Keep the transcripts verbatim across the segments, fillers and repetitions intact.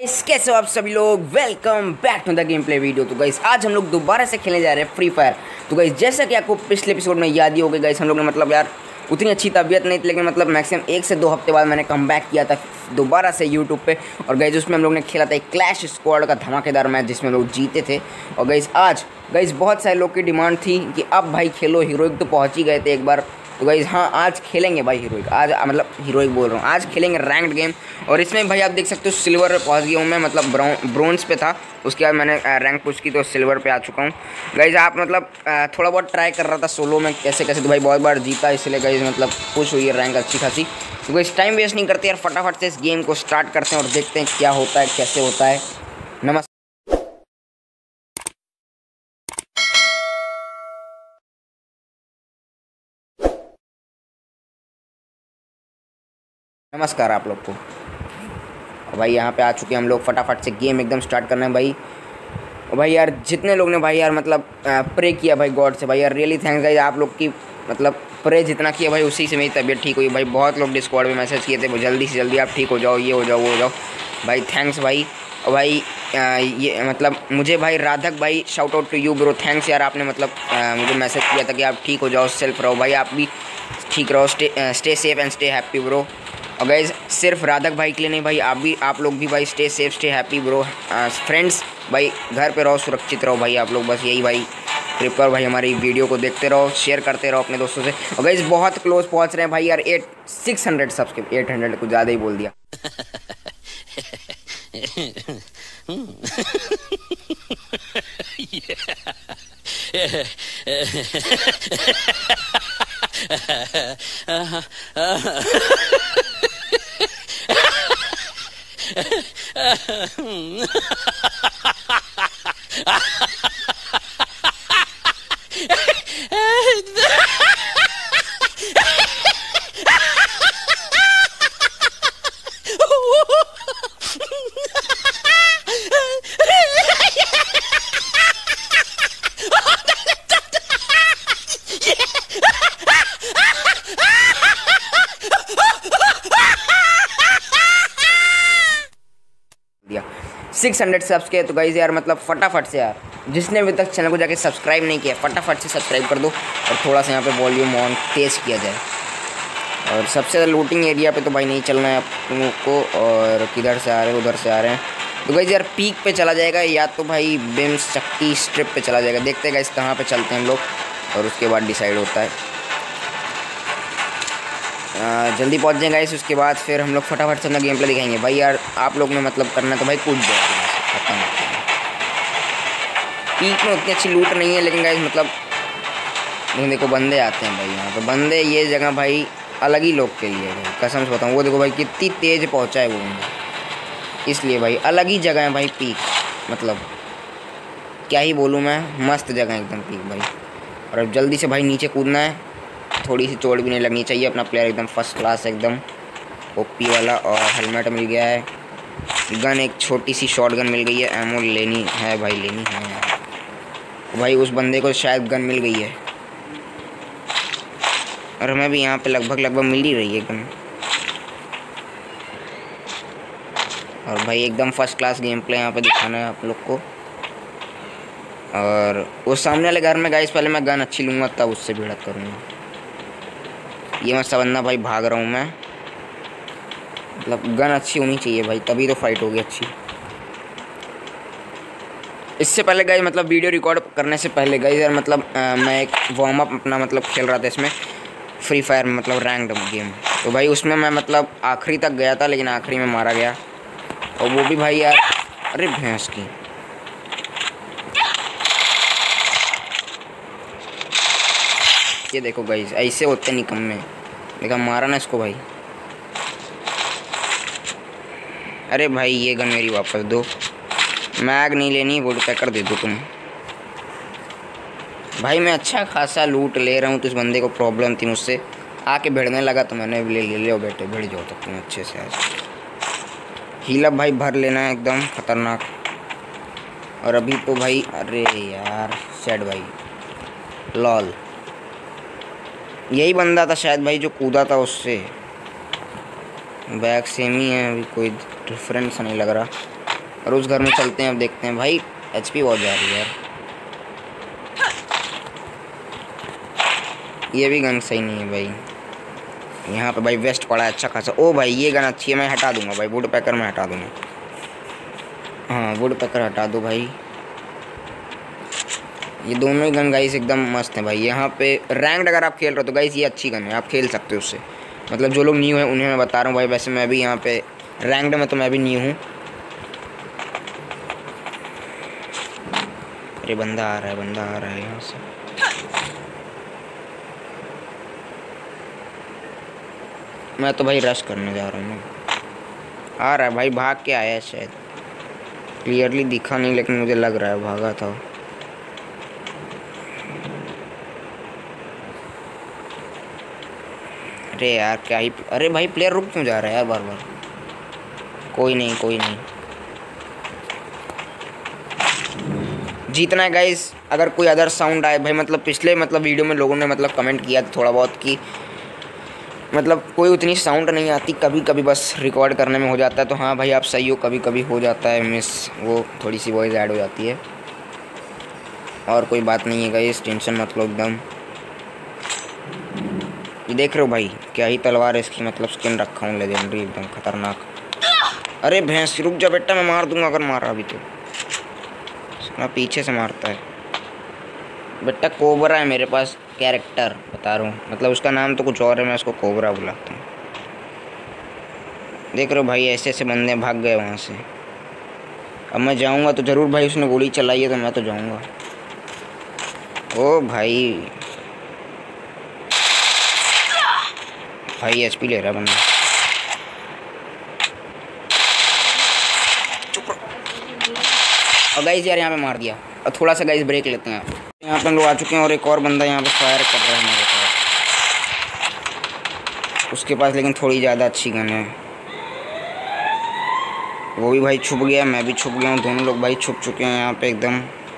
इस कैसे हो आप सभी लोग। Welcome back to the game play video. तो गाइस आज हम लोग दोबारा से खेलने जा रहे हैं फ्री फायर। तो गाइस जैसा कि आपको पिछले एपिसोड में याद ही होगा गाइस, हम लोग ने मतलब यार उतनी अच्छी तबीयत नहीं थी, लेकिन मतलब मैक्सिमम एक से दो हफ्ते बाद मैंने कम बैक किया था दोबारा से यूट्यूब पे। और गाइस उसमें हम लोग ने खेला था एक क्लैश स्क्वाड का धमाकेदार मैच जिसमें लोग जीते थे। और गाइस आज गाइस बहुत सारे लोग की डिमांड थी कि अब भाई खेलो, हीरोइक तो पहुँच ही गए थे एक बार। तो गाइस हाँ आज खेलेंगे भाई हीरोइक, आज मतलब हीरोइक बोल रहा हूँ, आज खेलेंगे रैंक्ड गेम। और इसमें भाई आप देख सकते हो सिल्वर पे पहुँच गया हूँ मैं, मतलब ब्राउन ब्रोंज पे था, उसके बाद मैंने रैंक पुश की तो सिल्वर पे आ चुका हूँ। गाइस आप मतलब थोड़ा बहुत ट्राई कर रहा था सोलो में कैसे कैसे, तो भाई बहुत बार जीता, इसलिए गाइस मतलब पुश हुई है रैंक अच्छी खासी। तो गाइस टाइम वेस्ट नहीं करते यार, फटाफट से इस गेम को स्टार्ट करते हैं और देखते हैं क्या होता है कैसे होता है। नमस्कार नमस्कार आप लोग को। भाई यहाँ पे आ चुके हैं हम लोग, फटाफट से गेम एकदम स्टार्ट करना है भाई। और भाई यार जितने लोग ने भाई यार मतलब प्रे किया भाई गॉड से, भाई यार रियली थैंक्स गाइस, आप लोग की मतलब प्रे जितना किया भाई उसी से मेरी तबीयत ठीक हुई भाई। बहुत लोग डिस्कॉर्ड में मैसेज किए थे जल्दी से जल्दी आप ठीक हो जाओ, ये हो जाओ वो हो जाओ भाई, थैंक्स भाई। और भाई आ, ये मतलब मुझे भाई राधक भाई shout out to you bro, thanks यार, आपने मतलब आ, मुझे मैसेज किया था कि आप ठीक हो जाओ, सेल्फ रहो भाई, आप भी ठीक रहो, stay stay safe and stay happy bro. और गाइज सिर्फ राधक भाई के लिए नहीं भाई, आप भी आप लोग भी भाई stay safe stay happy bro. Friends भाई घर पे रहो, सुरक्षित रहो भाई आप लोग, बस यही भाई कृपया भाई हमारी वीडियो को देखते रहो, शेयर करते रहो अपने दोस्तों से। और गाइज बहुत क्लोज पहुंच रहे हैं भाई यार, eight six hundred subscribe, eight hundred कुछ ज़्यादा ही बोल दिया। सिक्स हंड्रेड सब्स के। तो गाइज यार मतलब फटाफट से यार जिसने अभी तक चैनल को जाके सब्सक्राइब नहीं किया फटाफट से सब्सक्राइब कर दो, और थोड़ा सा यहाँ पे वॉल्यूम ऑन तेज़ किया जाए। और सबसे ज़्यादा लूटिंग एरिया पे तो भाई नहीं चलना है आप लोगों को, और किधर से आ रहे हैं उधर से आ रहे हैं। तो गाइज यार पीक पे चला जाएगा या तो भाई बिम शक्ति स्ट्रिप पे चला जाएगा, देखते हैं गाइज कहाँ पे चलते हैं हम लोग, और उसके बाद डिसाइड होता है। आ, जल्दी पहुंच जाएंगे गाइस, उसके बाद फिर हम लोग फटाफट से अपना गेम प्ले दिखाएंगे भाई यार। आप लोग ने मतलब करना तो भाई कूद जाए, पीक में उतनी अच्छी लूट नहीं है, लेकिन गाइस मतलब देखो बंदे आते हैं भाई यहाँ पे, बंदे ये जगह भाई अलग ही लोग के लिए है, कसम से बताऊँ। वो देखो भाई कितनी तेज़ पहुँचा है वो बंदा, इसलिए भाई अलग ही जगह है भाई पीक, मतलब क्या ही बोलूँ मैं, मस्त जगह है एकदम पीक भाई। और अब जल्दी से भाई नीचे कूदना है, थोड़ी सी चोट भी नहीं लगनी चाहिए, अपना प्लेयर एकदम फर्स्ट क्लास एकदम ओपी वाला। और हेलमेट मिल गया है, गन एक छोटी सी शॉट गन मिल गई है, एमो लेनी है भाई, लेनी है भाई। उस बंदे को शायद गन मिल गई है, और हमें भी यहाँ पे लगभग लगभग मिल ही रही है गन। और भाई एकदम फर्स्ट क्लास गेम प्ले यहाँ पे दिखाना है आप लोग को। और उस सामने वाले घर में गाइस पहले मैं गन अच्छी लूँगा तब उससे भिड़त करूँगा, ये मत समझना भाई भाग रहा हूँ मैं, मतलब गन अच्छी होनी चाहिए भाई तभी तो फाइट होगी अच्छी। इससे पहले गाइस मतलब वीडियो रिकॉर्ड करने से पहले गाइस यार मतलब आ, मैं एक वार्म अप अपना मतलब खेल रहा था इसमें फ्री फायर में, मतलब रैंक्ड गेम। तो भाई उसमें मैं मतलब आखिरी तक गया था, लेकिन आखिरी में मारा गया, और वो भी भाई यार अरे भैंस की। ये देखो गाइस ऐसे होते निकम्मे, देखा मारा ना इसको भाई। अरे भाई ये गन मेरी वापस दो, मैग नहीं लेनी, वुड पैकर दे दो तुम भाई। मैं अच्छा खासा लूट ले रहा हूँ, तो इस बंदे को प्रॉब्लम थी मुझसे, आके भिड़ने लगा तो मैंने ले ले लो बेटे, भिड़ जाओ तब तुम अच्छे से। आज हीलअप भाई भर लेना है एकदम खतरनाक। और अभी तो भाई अरे यार सैड भाई लॉल, यही बंदा था शायद भाई जो कूदा था उससे, बैग सेम ही है, अभी कोई डिफरेंस नहीं लग रहा। और उस घर में चलते हैं, अब देखते हैं। भाई एचपी बहुत जा रही है यार। ये भी गन सही नहीं है भाई। यहाँ पे भाई वेस्ट पड़ा है अच्छा खासा। ओ भाई ये गन अच्छी है, मैं हटा दूंगा भाई। वुड पैकर में हटा दूंगा। हाँ वुड पैकर हटा दो भाई। ये दोनों ही गन गाइस एकदम मस्त है भाई। यहाँ पे रैंक्ड अगर आप खेल रहे हो तो गाइस ये अच्छी गन है, आप खेल सकते हो उससे। मतलब जो लोग न्यू है उन्हें मैं बता रहा हूँ भाई। वैसे मैं भी यहाँ पे रैंक्ड में तो मैं भी न्यू हूँ। अरे बंदा आ रहा है, बंदा आ रहा है यहाँ से। मैं तो भाई रश करने जा रहा हूँ। आ रहा है भाई, भाग के आया है शायद। क्लियरली दिखा नहीं लेकिन मुझे लग रहा है भागा था। अरे यार क्या ही। अरे भाई प्लेयर रुक क्यों जा रहा है यार बार बार। कोई नहीं कोई नहीं, जीतना है गाइस। अगर कोई अदर साउंड आए भाई, मतलब पिछले मतलब वीडियो में लोगों ने मतलब कमेंट किया था थोड़ा बहुत कि मतलब कोई उतनी साउंड नहीं आती, कभी कभी बस रिकॉर्ड करने में हो जाता है। तो हाँ भाई आप सही हो, कभी कभी हो जाता है मिस, वो थोड़ी सी वॉइस ऐड हो जाती है। और कोई बात नहीं है गाइस, टेंशन मत लो एकदम। ये देख रहे हो भाई क्या ही तलवार है इसकी, मतलब स्किन रखा हूँ लेजेंडरी एकदम खतरनाक। अरे भैंस रुक जा बेटा, मैं मार दूंगा अगर मारा अभी तो। मैं पीछे से मारता है बेटा। कोबरा है मेरे पास कैरेक्टर, बता रहा हूँ। मतलब उसका नाम तो कुछ और है, मैं उसको कोबरा बुलाता हूँ। देख रहे हो भाई ऐसे ऐसे बंदे भाग गए वहाँ से। अब मैं जाऊँगा तो ज़रूर भाई, उसने गोली चलाई है तो मैं तो जाऊँगा। ओ भाई भाई एचपी ले रहा है बंदा। चुप रहो। और गाइस यार यहाँ पे मार दिया। और थोड़ा सा गाइस ब्रेक लेते हैं। यहाँ पे हम लोग आ चुके हैं और एक और बंदा यहाँ पे फायर कर रहा है मेरे पास। उसके पास लेकिन थोड़ी ज़्यादा अच्छी गन है। वो भी भाई छुप गया, मैं भी छुप गया हूँ। दोनों लोग भाई छुप चुके हैं यहाँ पे एकदम।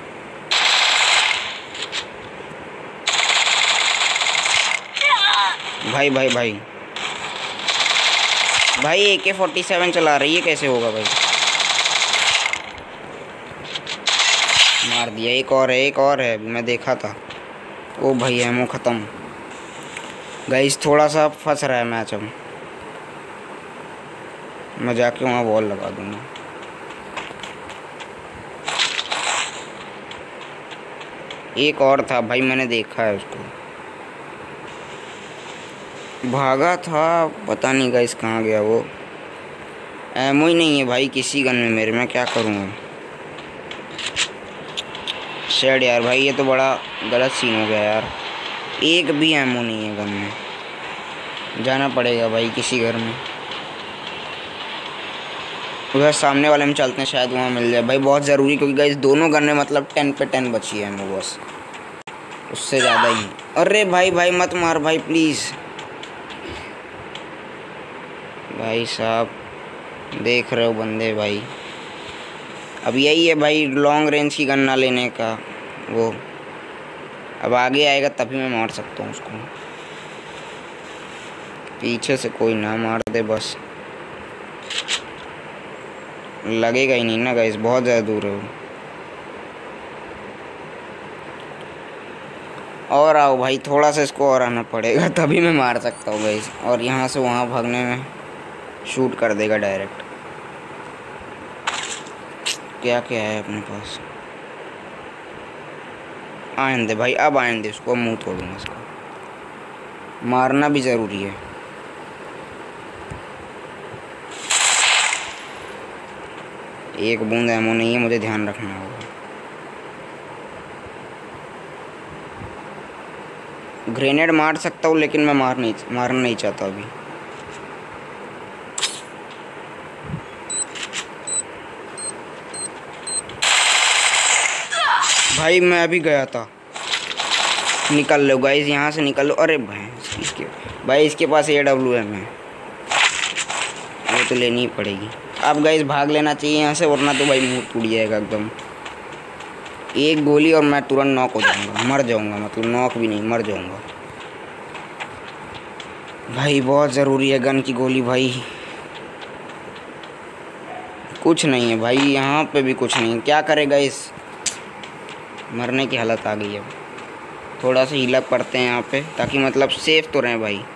भाई भाई भाई भाई ए के फोर्टी सेवन चला रही है, कैसे होगा भाई। मार दिया। एक और है, एक और है, मैं देखा था। ओ भाई एमो ख़त्म। गाइस थोड़ा सा फंस रहा है मैच। अब मैं जाके वहाँ वॉल लगा दूँगा। एक और था भाई, मैंने देखा है उसको, भागा था। पता नहीं गाइस कहाँ गया वो। एमो ही नहीं है भाई किसी गन में मेरे, मैं क्या करूँगा। शेड यार भाई ये तो बड़ा गलत सीन हो गया यार। एक भी एमो नहीं है गन में। जाना पड़ेगा भाई किसी घर में। उधर सामने वाले में चलते हैं, शायद वहाँ मिल जाए भाई। बहुत ज़रूरी, क्योंकि गाइस दोनों गन में मतलब टेन पे टेन बची है एमो, बस उससे ज़्यादा ही। अरे भाई भाई मत मार भाई प्लीज़। भाई साहब देख रहे हो बंदे भाई। अब यही है भाई लॉन्ग रेंज की गन ना लेने का वो। अब आगे आएगा तभी मैं मार सकता हूँ उसको। पीछे से कोई ना मार दे बस। लगेगा ही नहीं ना गाइस, बहुत ज़्यादा दूर है वो। और आओ भाई, थोड़ा सा इसको और आना पड़ेगा तभी मैं मार सकता हूँ गाइस। और यहाँ से वहाँ भागने में शूट कर देगा डायरेक्ट। क्या क्या है अपने पास। आने दे भाई, अब आने दे उसको, मुंह तोड़ूंगा इसका। मारना भी ज़रूरी है। एक बूंद एमो नहीं है, मुझे ध्यान रखना होगा। ग्रेनेड मार सकता हूँ लेकिन मैं मार नहीं मारना नहीं चाहता अभी। भाई मैं अभी गया था। निकल लो गाइस यहाँ से, निकल लो। अरे भाई इसके भाई इसके पास ए डब्ल्यू एम है, वो तो लेनी ही पड़ेगी। अब गाइस भाग लेना चाहिए यहाँ से, वरना तो भाई मुंह टूट जाएगा एकदम। एक गोली और मैं तुरंत नॉक हो जाऊँगा, मर जाऊँगा। मतलब नॉक भी नहीं, मर जाऊँगा भाई। बहुत ज़रूरी है गन की गोली भाई। कुछ नहीं है भाई, यहाँ पे भी कुछ नहीं है। क्या करेगा, इस मरने की हालत आ गई है। थोड़ा सा हीला पड़ते हैं यहाँ पे ताकि मतलब सेफ तो रहें भाई।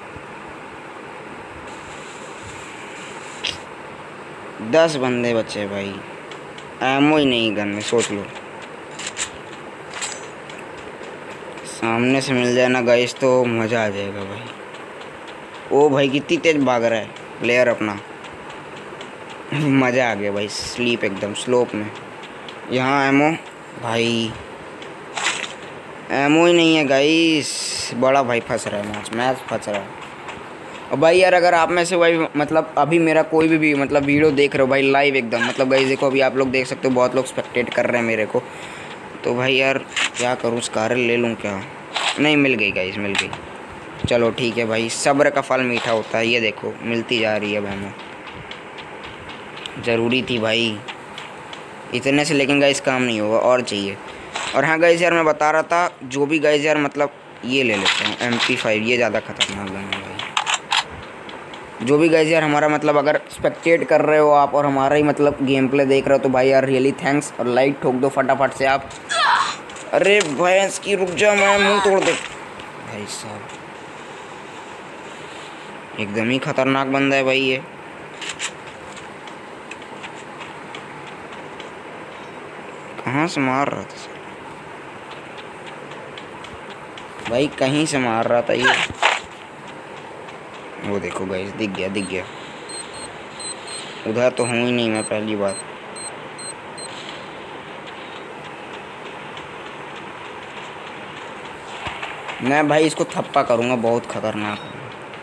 दस बंदे बचे भाई, एमो ही नहीं गन में, सोच लो। सामने से मिल जाए ना गाइस तो मज़ा आ जाएगा भाई। ओ भाई कितनी तेज भाग रहा है प्लेयर अपना। मज़ा आ गया भाई, स्लीप एकदम स्लोप में। यहाँ एमो भाई, एमो ही नहीं है गाइस। बड़ा भाई फंस रहा है, मैच मैच फंस रहा है। और भाई यार अगर आप में से भाई मतलब अभी मेरा कोई भी, भी मतलब वीडियो देख रहे हो भाई लाइव एकदम, मतलब गाइस देखो अभी आप लोग देख सकते हो बहुत लोग स्पेक्टेट कर रहे हैं मेरे को। तो भाई यार क्या करूँ, स्कार ले लूँ क्या? नहीं, मिल गई गाइस, मिल गई। चलो ठीक है भाई, सब्र का फल मीठा होता है। ये देखो मिलती जा रही है बहनों, ज़रूरी थी भाई इतने से, लेकिन गाइस काम नहीं होगा, और चाहिए। और हाँ गाइस यार मैं बता रहा था, जो भी गाइस यार मतलब ये ले लेते हैं एम पी फाइव, ये ज़्यादा खतरनाक गन है भाई। जो भी गाइस यार हमारा मतलब अगर स्पेक्टेट कर रहे हो आप और हमारा ही मतलब गेम प्ले देख रहे हो तो भाई यार रियली थैंक्स। और लाइक ठोक दो फटाफट से आप। अरे भैंस की रुक जा, मैं मुंह तोड़ दे भाई साहब। एकदम ही खतरनाक बंदा है भाई ये। कहाँ से मार रहा था भाई, कहीं से मार रहा था ये। वो देखो गाइस, दिख गया दिख गया। उधर तो हूँ ही नहीं मैं, पहली बात। मैं भाई इसको थप्पा करूँगा, बहुत खतरनाक है।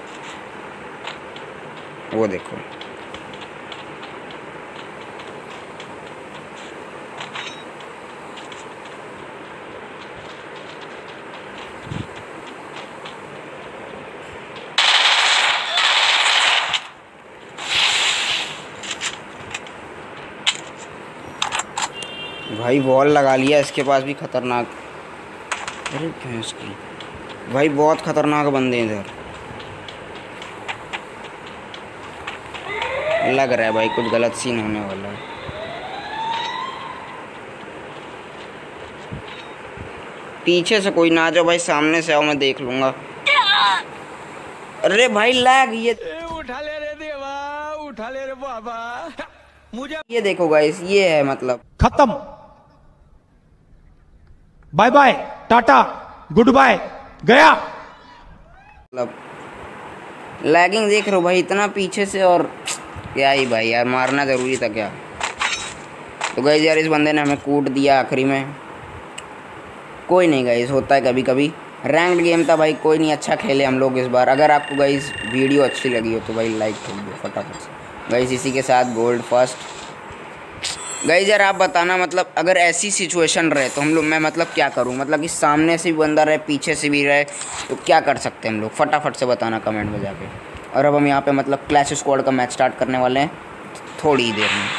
वो देखो भाई, वॉल लगा लिया इसके पास भी, खतरनाक। अरे भैंस की भाई, बहुत खतरनाक बंदे इधर। लग रहा है भाई कुछ गलत सीन होने वाला है। पीछे से कोई ना आ जाओ भाई, सामने से आओ, मैं देख लूंगा। अरे भाई लैग, ये उठा ले रे देवा, उठा ले रे बाबा। मुझे ये देखो गाइस, ये है मतलब खत्म। Bye bye, tata, good bye, गया। मतलब लैगिंग देख रहे हो भाई इतना पीछे से, और क्या ही भाई यार, मारना ज़रूरी था क्या? तो गाइस यार इस बंदे ने हमें कूट दिया आखिरी में। कोई नहीं गाइस, होता है कभी कभी। रैंक्ड गेम था भाई, कोई नहीं, अच्छा खेले हम लोग इस बार। अगर आपको गाइस वीडियो अच्छी लगी हो तो भाई लाइक ठोक दो फटाफट से गाइस। इसी के साथ गोल्ड फर्स्ट। गाइस यार आप बताना मतलब अगर ऐसी सिचुएशन रहे तो हम लोग, मैं मतलब क्या करूं, मतलब कि सामने से भी बंदा रहे पीछे से भी रहे तो क्या कर सकते हैं हम लोग, फटाफट से बताना कमेंट में जाके। और अब हम यहाँ पे मतलब क्लैश स्क्वाड का मैच स्टार्ट करने वाले हैं थोड़ी ही देर में।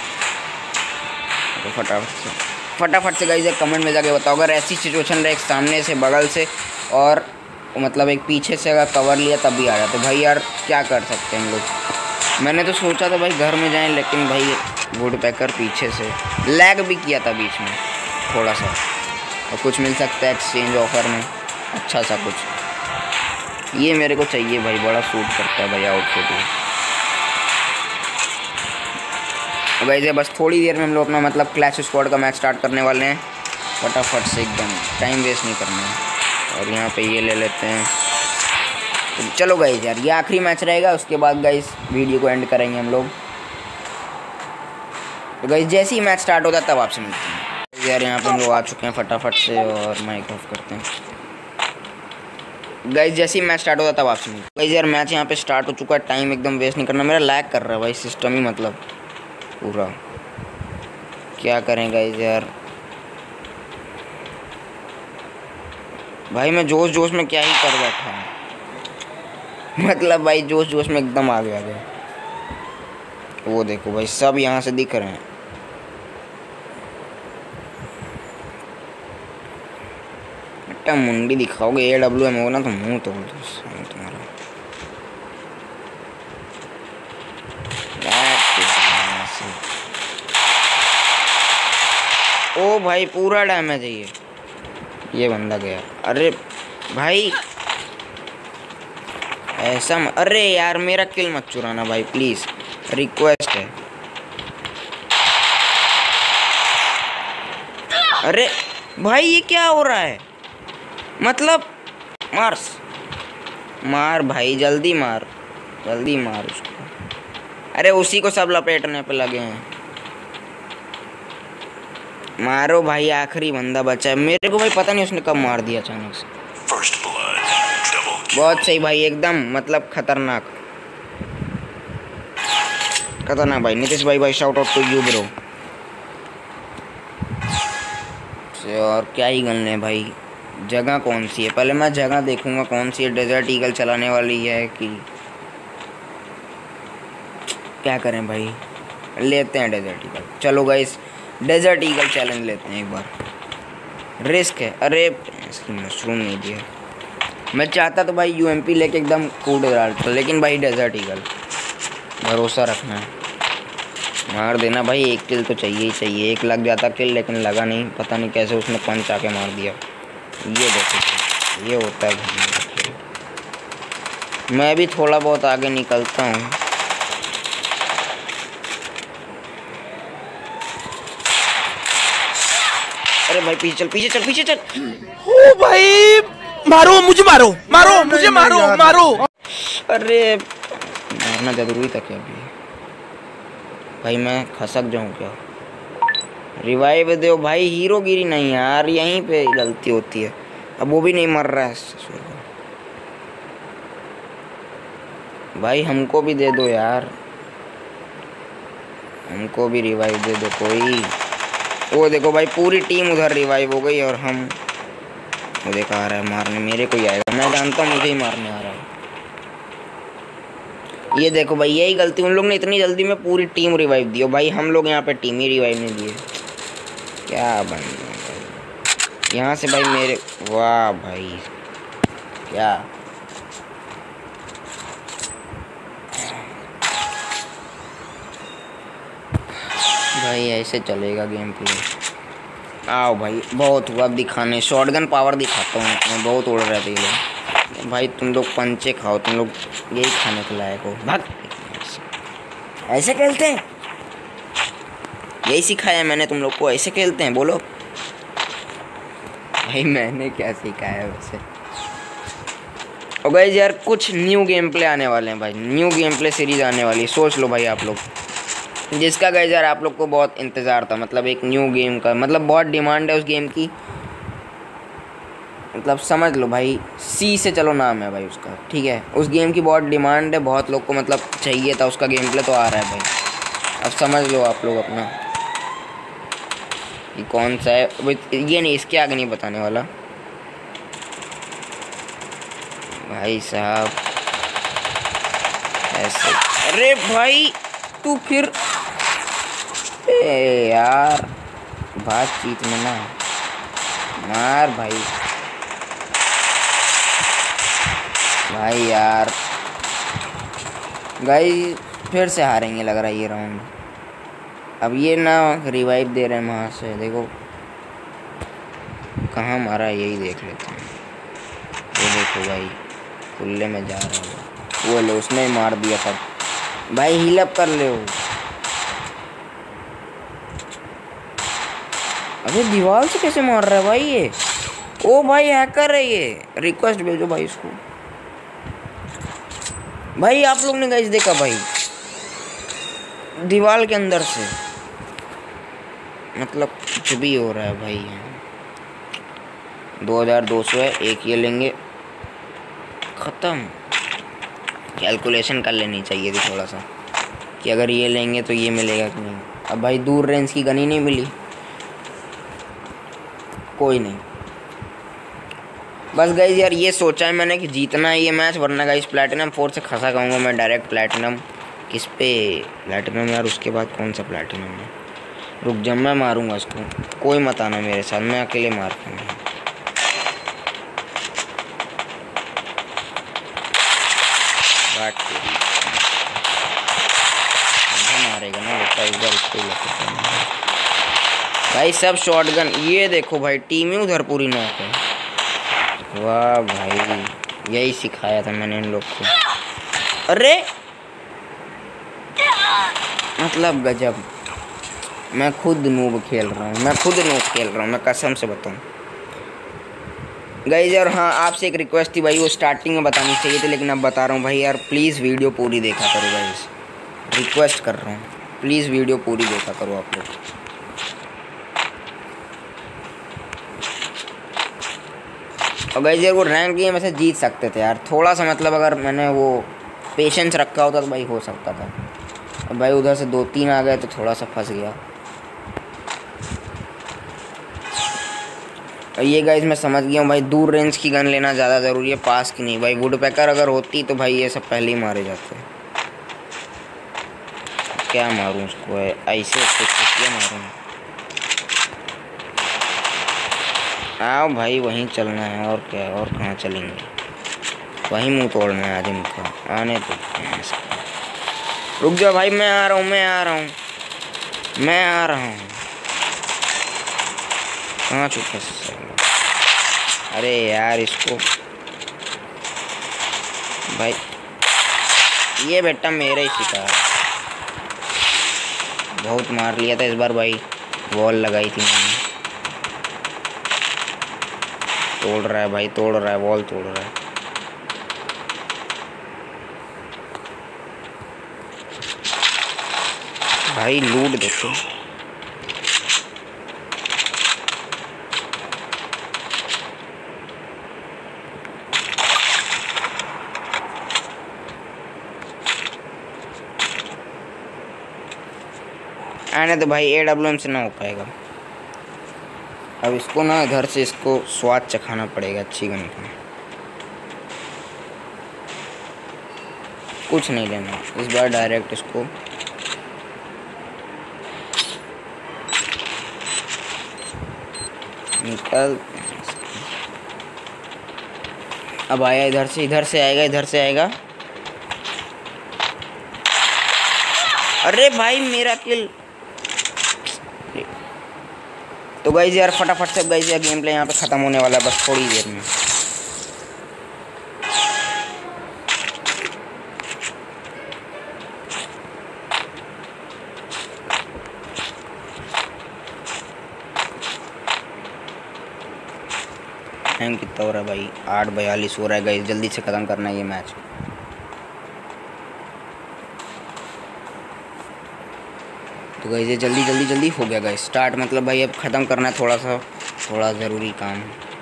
तो फटाफट से फटाफट से गाइस एक कमेंट में जाके बताओ, अगर ऐसी सिचुएशन रहे एक सामने से, बगल से और मतलब एक पीछे से अगर कवर लिया तब भी आ जाए तो भाई यार क्या कर सकते हैं हम लोग। मैंने तो सोचा था भाई घर में जाएं, लेकिन भाई वुड पैकर पीछे से लैग भी किया था बीच में थोड़ा सा। और कुछ मिल सकता है एक्सचेंज ऑफर में अच्छा सा कुछ, ये मेरे को चाहिए भाई, बड़ा सूट करता है भाई आउटफिट ये। वैसे बस थोड़ी देर में हम लोग अपना मतलब क्लैश स्क्वाड का मैच स्टार्ट करने वाले हैं, फटाफट से एकदम, टाइम वेस्ट नहीं करना है। और यहाँ पे ये ले लेते हैं। तो चलो गाइस यार ये आखिरी मैच रहेगा, उसके बाद गाइस वीडियो को एंड करेंगे हम लोग। तो गाइस जैसे ही मैच स्टार्ट होता है तब आपसे मिलते हैं। यार यहाँ पे हम लोग आ चुके हैं फटाफट से, और माइक ऑफ करते हैं। गाइस जैसे ही मैच स्टार्ट होता है तब आपसे मिलते हैं। गाइस यार मैच यहाँ पे स्टार्ट हो चुका है, टाइम एकदम वेस्ट नहीं करना। मेरा लैग कर रहा है भाई सिस्टम ही, मतलब पूरा क्या करें गाइस यार। भाई मैं जोश जोश में क्या ही कर बैठा हूँ, मतलब भाई जोश जोश में एकदम आ गया गया। वो देखो भाई सब यहाँ से दिख रहे हैं। बेटा मुंडी दिखाओगे ए डब्ल्यू एम हो ना तो मुंह तोड़ दो तुम्हारा। ओ भाई पूरा डैमेज है ये ये बंदा गया। अरे भाई ऐसा म... अरे यार मेरा किल मत चुराना भाई प्लीज, रिक्वेस्ट है। अरे भाई ये क्या हो रहा है, मतलब मार मार भाई, जल्दी मार जल्दी मार उसको। अरे उसी को सब लपेटने पे लगे हैं। मारो भाई, आखिरी बंदा बचा है। मेरे को भाई पता नहीं उसने कब मार दिया अचानक से। बहुत सही भाई, एकदम मतलब खतरनाक खतरनाक भाई। नीतीश भाई भाई shout out to you bro. और क्या ही गन है भाई। जगह कौन सी है, पहले मैं जगह देखूंगा कौन सी है। डेजर्ट ईगल चलाने वाली है कि क्या करें भाई, लेते हैं डेजर्ट ईगल। चलो गाइस डेजर्ट ईगल चैलेंज लेते हैं एक बार, रिस्क है। अरे इसकी मशरूम नहीं दिया। मैं चाहता तो भाई यूएमपी लेके एकदम कूद डालता, लेकिन भाई डेजर्ट ईगल भरोसा रखना है, मार देना भाई। एक किल तो चाहिए ही चाहिए। एक लग जाता किल, लेकिन लगा नहीं, पता नहीं कैसे उसने पंच आके मार दिया। ये देखो ये होता है। मैं भी थोड़ा बहुत आगे निकलता हूँ। अरे भाई पीछे चल पीछे चल पीछे चल। ओ भाई मारो मुझे, मारो मारो मुझे, मारो मारो। अरे मारना जरूरी था क्या अभी भाई, मैं खसक जाऊं क्या? रिवाइव दो भाई, हीरोगिरी नहीं यार, यहीं पे गलती होती है। अब वो भी नहीं मर रहा है भाई, हमको भी दे दो यार, हमको भी रिवाइव दे दो कोई। वो देखो भाई पूरी टीम उधर रिवाइव हो गई और हम, वो देखा आ रहा है मारने, मेरे को ही आएगा, मैं जानता हूँ मुझे ही मारने आ रहा है। ये देखो भाई यही गलती, उन लोग ने इतनी जल्दी में पूरी टीम रिवाइव दी भाई, हम लोग यहाँ पे टीम ही रिवाइव नहीं दिए। क्या बन भाई यहाँ से भाई मेरे, वाह भाई क्या भाई, ऐसे चलेगा गेम प्ले। आओ भाई बहुत हुआ, अब दिखाने शॉटगन पावर दिखाता हूँ मैं। बहुत उड़ रहे थे ये लोग भाई, तुम लोग पंचे खाओ, तुम लोग यही खाने के लायक हो। भाग, ऐसे खेलते हैं, यही सिखाया मैंने तुम लोग को, ऐसे खेलते हैं बोलो भाई। मैंने क्या सिखाया वैसे। और गाइस यार कुछ न्यू गेम प्ले आने वाले हैं भाई, न्यू गेम प्ले सीरीज आने वाली है, सोच लो भाई आप लोग, जिसका गाइस यार आप लोग को बहुत इंतज़ार था। मतलब एक न्यू गेम का, मतलब बहुत डिमांड है उस गेम की, मतलब समझ लो भाई, सी से चलो नाम है भाई उसका, ठीक है। उस गेम की बहुत डिमांड है, बहुत लोग को मतलब चाहिए था उसका गेम प्ले, तो आ रहा है भाई। अब समझ लो आप लोग अपना ये कौन सा है। ये नहीं, इसके आगे नहीं बताने वाला भाई साहब ऐसे। अरे भाई तू फिर ए यार बातचीत में ना मार भाई भाई यार। गाइस फिर से हारेंगे लग रहा है ये राउंड। अब ये ना रिवाइव दे रहे हैं वहाँ से, देखो कहाँ मारा है, यही देख लेते हैं। ये देखो भाई खुले में जा रहा है, वो लो उसने ही मार दिया था भाई। हील अप कर ले। अबे दीवार से कैसे मार रहा है भाई ये? ओ भाई हैकर है ये, रिक्वेस्ट भेजो भाई इसको। भाई आप लोग ने गाइस देखा भाई दीवार के अंदर से, मतलब कुछ भी हो रहा है भाई। दो हजार दो सौ है, एक ये लेंगे ख़त्म। कैलकुलेशन कर लेनी चाहिए थी थोड़ा सा कि अगर ये लेंगे तो ये मिलेगा कि नहीं। अब भाई दूर रेंज की गन ही नहीं मिली, कोई नहीं। बस गाइस यार ये सोचा है मैंने कि जीतना है ये मैच, वरना गाइस प्लैटिनम फोर से खसा कहूँगा मैं डायरेक्ट। प्लैटिनम किस पे? प्लैटिनम यार उसके बाद कौन सा प्लैटिनम है? रुक जब मैं मारूंगा इसको, कोई मत आना मेरे साथ, मैं अकेले मारता हूँ। मारेगा ना लगता है, इस बार इसको भाई सब शॉटगन। ये देखो भाई टीम ही उधर पूरी नॉक है। वाह भाई, यही सिखाया था मैंने इन लोग को। अरे मतलब गजब। मैं खुद नूब खेल रहा हूँ, मैं खुद नूब खेल रहा हूँ, मैं कसम से बताऊँ गाइस। और हाँ, आपसे एक रिक्वेस्ट थी भाई, वो स्टार्टिंग में बतानी चाहिए थी लेकिन अब बता रहा हूँ भाई यार, प्लीज़ वीडियो पूरी देखा करो गाइस, रिक्वेस्ट कर रहा हूँ, प्लीज़ वीडियो पूरी देखा करो आप लोग। और गाइस यार वो रैंक गेम ऐसे जीत सकते थे यार, थोड़ा सा मतलब अगर मैंने वो पेशेंस रखा होता तो भाई हो सकता था। अब भाई उधर से दो तीन आ गए तो थोड़ा सा फंस गया। और ये गाइस मैं समझ गया हूँ भाई, दूर रेंज की गन लेना ज़्यादा ज़रूरी है, पास की नहीं। भाई वुडपेकर अगर होती तो भाई ये सब पहले ही मारे जाते। क्या मारूँ उसको, ऐसे क्या मारूँ? आओ भाई वहीं चलना है और क्या, और कहाँ चलेंगे, वहीं मुंह तोड़ना है आज इनका। आने तो रुक जाओ भाई, मैं आ रहा हूँ, मैं आ रहा हूँ, मैं आ रहा हूँ। कहाँ चुके? अरे यार इसको भाई, ये बेटा मेरा ही शिकार। बहुत मार लिया था इस बार भाई, वॉल लगाई थी मैंने। तोड़ रहा है भाई, तोड़ रहा है, वॉल तोड़ रहा है। भाई लूट देखो। आने तो भाई, ए डब्ल्यू एम से ना हो पाएगा। अब इसको ना घर से इसको स्वाद चखाना पड़ेगा अच्छी गन का। कुछ नहीं लेना इस बार, डायरेक्ट इसको निकल। अब आया इधर से, इधर से आएगा, इधर से आएगा। अरे भाई मेरा किल। तो गाइस यार फटाफट से गाइस यार गेम प्ले यहाँ पे ख़त्म होने वाला है बस थोड़ी देर में। टाइम कितना हो रहा है भाई? आठ बयालीस हो रहा है गाइस, जल्दी से ख़त्म करना है ये मैच। तो गाइस ये जल्दी जल्दी जल्दी हो गया गाइस स्टार्ट, मतलब भाई अब ख़त्म करना है, थोड़ा सा थोड़ा ज़रूरी काम।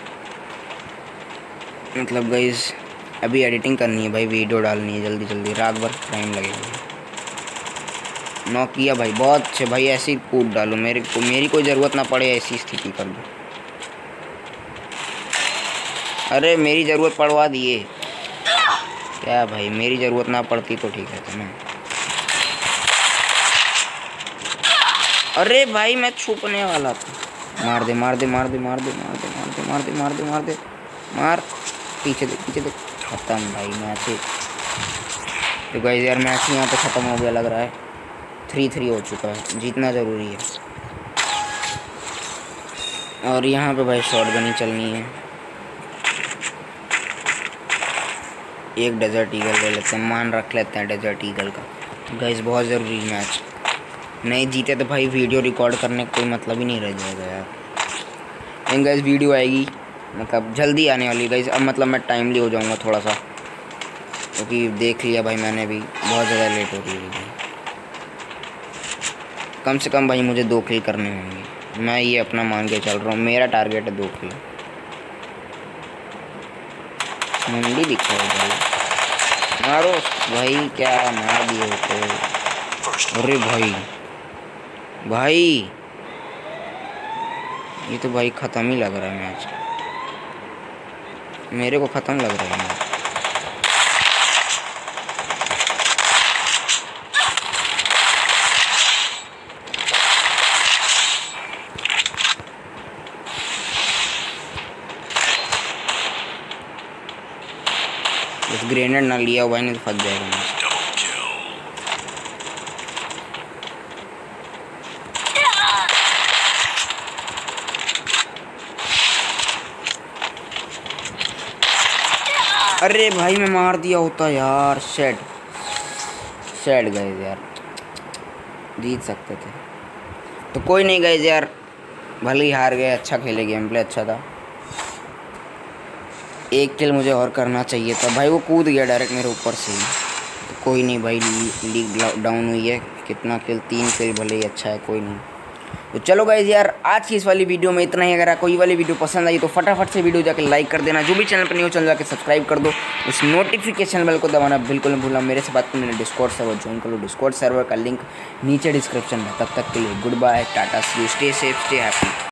मतलब गाइस अभी एडिटिंग करनी है भाई, वीडियो डालनी है जल्दी जल्दी, रात भर टाइम लगेगा। नॉक किया भाई, बहुत अच्छे भाई, ऐसी कूद डालो मेरे को, मेरी कोई ज़रूरत ना पड़े ऐसी स्थिति कर दो। अरे मेरी ज़रूरत पड़वा दिए क्या भाई? मेरी ज़रूरत ना पड़ती तो ठीक है ना। अरे भाई मैं छुपने वाला था। मार दे मार दे मार दे मार दे मार दे मार दे मार दे मार दे मार दे मार। पीछे दे पीछे दे। ख़त्म भाई मैच। तो गाइस यार मैच यहाँ पे ख़त्म हो गया लग रहा है, थ्री थ्री हो चुका है, जीतना ज़रूरी है। और यहाँ पे भाई शॉटगन ही चलनी है। एक डेजर्ट ईगल ले लेते हैं, मान रख लेते हैं डेजर्ट ईगल का। तो गाइस बहुत ज़रूरी मैच, नहीं जीते तो भाई वीडियो रिकॉर्ड करने का कोई मतलब ही नहीं रह जाएगा यार। लेकिन गाइस वीडियो आएगी, मतलब जल्दी आने वाली गाइस। अब मतलब मैं टाइमली हो जाऊंगा थोड़ा सा, क्योंकि देख लिया भाई मैंने भी, बहुत ज़्यादा लेट हो रही है। कम से कम भाई मुझे दो किल करने होंगे, मैं ये अपना मान के चल रहा हूँ, मेरा टारगेट है दो किल। मुंडी दिखाओ भाई, मारो भाई, क्या मार दिए होते। अरे भाई भाई ये तो भाई ख़त्म ही लग रहा है मैच, मेरे को ख़त्म लग रहा है मैच। बस ग्रेनेड ना लिया हुआ नहीं तो फंस जाएगा मैच। अरे भाई मैं मार दिया होता यार, शेड शेड गाइस यार, जीत सकते थे। तो कोई नहीं गाइस यार, भले ही हार गए, अच्छा खेले, गेम प्ले अच्छा था। एक किल मुझे और करना चाहिए था भाई, वो कूद गया डायरेक्ट मेरे ऊपर से ही। तो कोई नहीं भाई, लीग डाउन हुई है, कितना किल, तीन किल, भले ही अच्छा है, कोई नहीं। तो चलो गाइज यार, आज की इस वाली वीडियो में इतना ही। अगर आपको ये वाली वीडियो पसंद आई तो फटाफट से वीडियो जाकर लाइक कर देना। जो भी चैनल पर नहीं हो चैनल जाकर सब्सक्राइब कर दो। उस नोटिफिकेशन बेल को दबाना बिल्कुल नहीं भूलना। मेरे से बात करने डिस्कॉर्ड सर्वर ज्वाइन कर लो, डिस्कॉर्ड सर्वर का लिंक नीचे डिस्क्रिप्शन में। तब तक के लिए good bye, tata, see you, stay safe, stay happy.